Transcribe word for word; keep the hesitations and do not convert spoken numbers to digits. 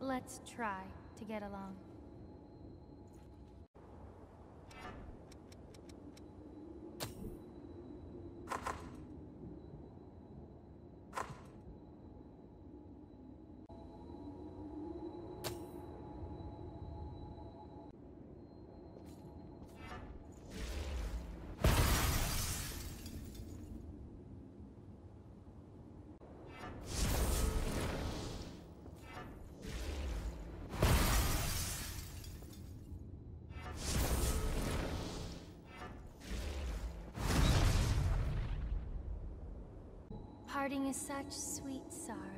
Let's try to get along. Parting is such sweet sorrow.